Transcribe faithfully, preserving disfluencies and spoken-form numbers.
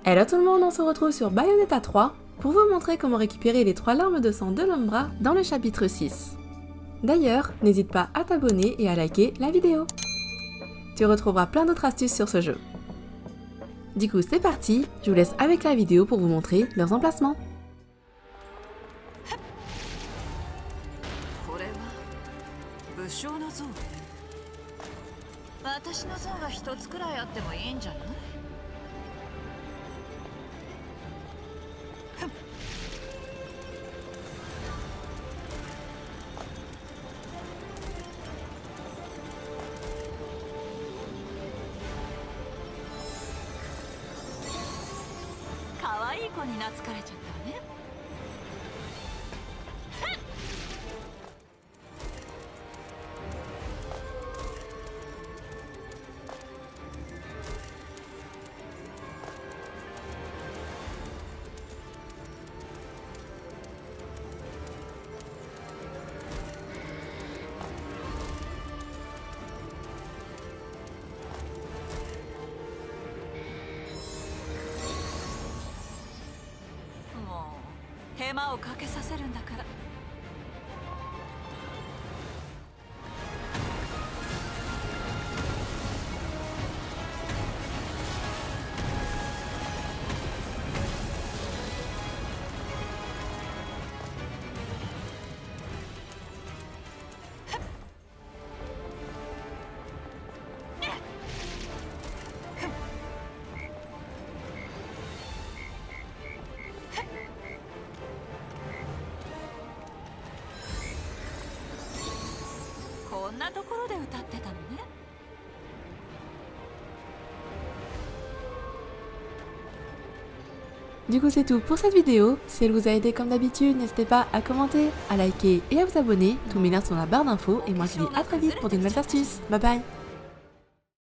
Hello tout le monde, on se retrouve sur Bayonetta trois pour vous montrer comment récupérer les trois larmes de sang de l'Umbra dans le chapitre six. D'ailleurs, n'hésite pas à t'abonner et à liker la vidéo. Tu retrouveras plein d'autres astuces sur ce jeu. Du coup c'est parti, je vous laisse avec la vidéo pour vous montrer leurs emplacements. Du coup c'est tout pour cette vidéo, si elle vous a aidé comme d'habitude, n'hésitez pas à commenter, à liker et à vous abonner, tous mes liens sont dans la barre d'infos et moi je vous dis à très vite pour de nouvelles astuces, bye bye.